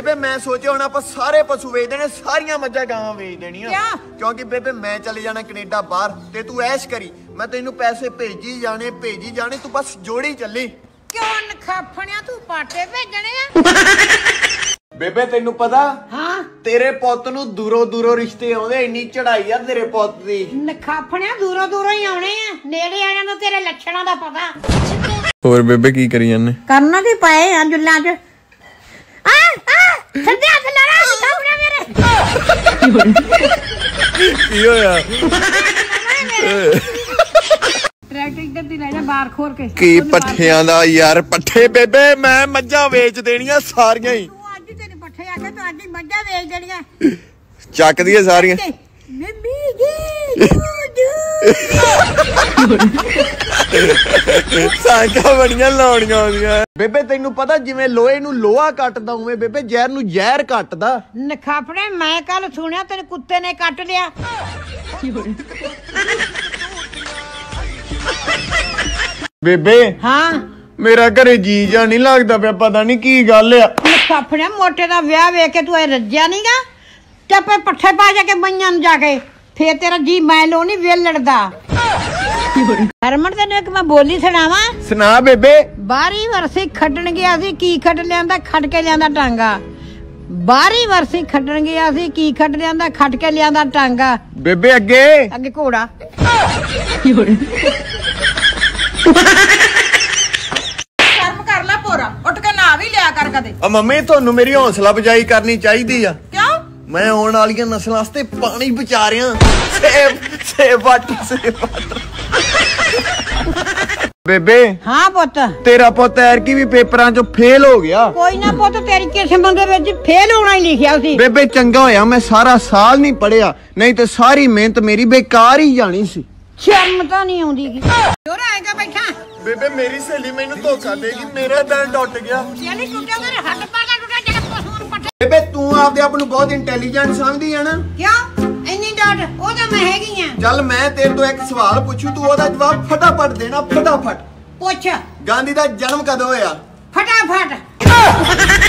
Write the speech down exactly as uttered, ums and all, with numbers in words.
ਬੇਬੇ ਮੈਂ ਸੋਚਿਆ ਹੁਣ ਆਪਾਂ ਸਾਰੇ ਪਸ਼ੂ ਵੇਚ ਦੇਣੇ, ਸਾਰੀਆਂ ਮੱਝਾਂ ਗਾਵਾਂ ਵੇਚ ਦੇਣੀਆਂ, ਕਿਉਂਕਿ ਬੇਬੇ ਮੈਂ ਚਲੇ ਜਾਣਾ ਕੈਨੇਡਾ ਬਾਹਰ ਤੇ ਤੂੰ ਐਸ਼ ਕਰੀ, ਮੈਂ ਤੈਨੂੰ ਪੈਸੇ ਭੇਜੀ ਜਾਣੇ ਭੇਜੀ ਜਾਣੇ, ਤੂੰ ਬਸ ਜੋੜੀ ਚੱਲੀ। ਕਿਉਂ ਨਖਾਫਣਿਆ ਤੂੰ ਪਾਟੇ ਭੇਜਣੇ ਆ? ਬੇਬੇ ਤੈਨੂੰ ਪਤਾ ਹਾਂ ਤੇਰੇ ਪੁੱਤ ਨੂੰ ਦੂਰੋਂ ਦੂਰੋਂ ਰਿਸ਼ਤੇ ਆਉਂਦੇ, ਇੰਨੀ ਚੜਾਈ ਆ ਤੇਰੇ ਪੁੱਤ ਦੀ। ਨਖਾਫਣਿਆ ਦੂਰੋਂ ਦੂਰੋਂ ਹੀ ਆਉਣੇ ਆ, ਨੇੜੇ ਆਣਿਆਂ ਨੂੰ ਤੇਰੇ ਲੱਛਣਾਂ ਦਾ ਪਤਾ। ਹੋਰ ਬੇਬੇ ਕੀ ਕਰੀ ਜਾਂਦੇ? ਕਰਨਾ ਕੀ ਪਏ ਆ ਜੁੱਲਾਂ 'ਚ? ਆ ਆ ਸੱਜੇ ਹੱਥ ਲੜਾ ਨਖਾਫਣਿਆ ਮੇਰੇ। ਕੀ ਹੋਇਆ? ਟਰੈਕਟਰ ਇੱਧਰ ਦੀ ਲੈ ਜਾ ਬਾਹਰ ਖੋਲ ਕੇ। ਕੀ ਪੱਠਿਆਂ ਦਾ ਯਾਰ? ਪੱਠੇ ਬੇਬੇ ਮੈਂ ਮੱਝਾਂ ਵੇਚ ਦੇਣੀਆਂ ਸਾਰੀਆਂ ਹੀ। ਤੂੰ ਅੱਜ ਤੇਰੇ ਪੱਠੇ ਆ ਕੇ ਤੂੰ ਅੱਜ ਹੀ ਮੱਝਾਂ ਵੇਚ ਦੇਣੀਆਂ। ਚੱਕ ਦੀਏ ਸਾਰੀਆਂ। ਮੰਮੀ ਜੀ ਸਾਂਝਾਂ ਬੜੀਆਂ ਲਾਉਣੀਆਂ ਆਉਂਦੀਆਂ। ਬੇਬੇ ਤੈਨੂੰ ਪਤਾ ਜਿਵੇਂ ਲੋਹੇ ਨੂੰ ਲੋਹਾ ਕੱਟਦਾ ਉਵੇਂ ਬੇਬੇ ਜ਼ਹਿਰ ਨੂੰ ਜ਼ਹਿਰ ਕੱਟਦਾ। ਨਖਾਫੜੇ ਮੈਂ ਕੱਲ ਸੁਣਿਆ ਤੇਰੇ ਕੁੱਤੇ ਨੇ ਕੱਟ ਲਿਆ। ਬੇਬੇ ਹਾਂ ਮੇਰਾ ਘਰੇ ਜੀ ਜਾ ਨਹੀਂ ਲੱਗਦਾ ਪਿਆ, ਪਤਾ ਨਹੀਂ ਕੀ ਗੱਲ ਆ। ਨਖਾਫੜੇ ਮੋਟੇ ਦਾ ਵਿਆਹ ਵੇਖ ਕੇ ਤੂੰ ਇਹ ਰੱਜਿਆ ਨੀਗਾ ਤੇ ਆਪੇ ਪੱਠੇ ਪਾ ਜਾ ਕੇ ਬਈਆਂ ਨੂੰ ਜਾ ਕੇ ਫੇਰ ਤੇਰਾ ਜੀ ਮੈਂ ਲੋ ਨਹੀਂ ਵੇਲ ਲੜਦਾ। ਹਰਮਨ ਤੈਨੂੰ ਇੱਕ ਮੈਂ ਬੋਲੀ ਸੁਣਾਵਾਂ? ਸੁਣਾ ਬੇਬੇ। ਬਾਰੀ ਵਰਸੀ ਖੱਟਣ ਗਿਆ ਸੀ, ਕੀ ਖੱਟ ਲਿਆਂਦਾ? ਖੱਟ ਕੇ ਲਿਆਂਦਾ ਟਾਂਗਾ। ਬਾਰੀ ਵਰਸੀ ਖੱਟਣ ਗਿਆ ਸੀ, ਕੀ ਖੱਟ ਲਿਆਂਦਾ? ਖੱਟ ਕੇ ਲਿਆਂਦਾ ਟਾਂਗਾ। ਬੇਬੇ ਅੱਗੇ ਅੱਗੇ ਘੋੜਾ। ਸ਼ਰਮ ਕਰ ਲੈ ਪੋਰਾ, ਉੱਠ ਕੇ ਨਾ ਵੀ ਲਿਆ ਕਰ ਕਦੇ। ਆ ਮੰਮੀ ਤੁਹਾਨੂੰ ਮੇਰੀ ਹੌਸਲਾ ਅਫਜ਼ਾਈ ਕਰਨੀ ਚਾਹੀਦੀ ਆ। ਕਿਉਂ? ਮੈਂ ਆਉਣ ਵਾਲੀਆਂ ਨਸਲਾਂ ਵਾਸਤੇ ਪਾਣੀ ਬਚਾ ਰਿਹਾ। Save save water save water. ਬੇਬੇ ਹਾਂ ਪੁੱਤ ਤੇਰਾ ਪੁੱਤ ਐਰਕੀ ਵੀ ਪੇਪਰਾਂ ਚੋਂ ਫੇਲ ਹੋ ਗਿਆ। ਕੋਈ ਨਾ ਪੁੱਤ ਤੇਰੀ ਕਿਸਮਤ ਦੇ ਵਿੱਚ ਫੇਲ ਹੋਣਾ ਹੀ ਲਿਖਿਆ ਸੀ। ਬੇਬੇ ਚੰਗਾ ਹੋਇਆ ਮੈਂ ਸਾਰਾ ਸਾਲ ਨਹੀਂ ਪੜਿਆ, ਨਹੀਂ ਤੇ ਸਾਰੀ ਮਿਹਨਤ ਮੇਰੀ ਬੇਕਾਰ ਹੀ ਜਾਣੀ ਸੀ। ਸ਼ਰਮ ਤਾਂ ਨਹੀਂ ਆਉਂਦੀ ਗੀ। ਜੋਰ ਆਏਗਾ ਬੈਠਾ। ਬੇਬੇ ਮੇਰੀ ਸਹੇਲੀ ਮੈਨੂੰ ਧੋਖਾ ਦੇਗੀ, ਮੇਰਾ ਦਿਲ ਟੁੱਟ ਗਿਆ। ਯਾਨੀ ਟੁੱਟਿਆ ਮੇਰੇ ਹੱਥ ਪਾਗਾ ਟੁੱਟਿਆ ਜਿਹੜਾ ਪਸ਼ੂ ਨੂੰ ਪੱਠੇ। ਬੇਬੇ ਤੂੰ ਆਪਦੇ ਆਪ ਨੂੰ ਬਹੁਤ ਇੰਟੈਲੀਜੈਂਟ ਸਮਝਦੀ ਆ ਨਾ? ਕਿਉਂ ਇੰਨੀ ਡਾਟ? ਉਹ ਤਾਂ ਮੈਂ ਹੈਗੀ ਆ। ਚੱਲ ਮੈਂ ਤੇਰੇ ਤੋਂ ਇੱਕ ਸਵਾਲ ਪੁੱਛੂ, ਤੂੰ ਉਹਦਾ ਜਵਾਬ ਫਟਾਫਟ ਦੇਣਾ। ਫਟਾਫਟ ਪੁੱਛ। ਗਾਂਧੀ ਦਾ ਜਨਮ ਕਦੋਂ ਹੋਇਆ? ਫਟਾਫਟ।